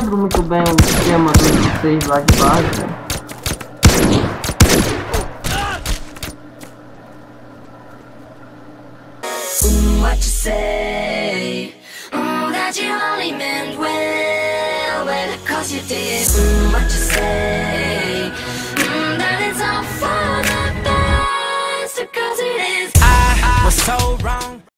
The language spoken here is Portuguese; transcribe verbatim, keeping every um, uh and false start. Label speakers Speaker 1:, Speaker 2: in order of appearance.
Speaker 1: lembro muito bem o esquema dos seis lá de base, velho.
Speaker 2: What you say? Mm, that you only meant well, well, cause you did. Mm, what you say?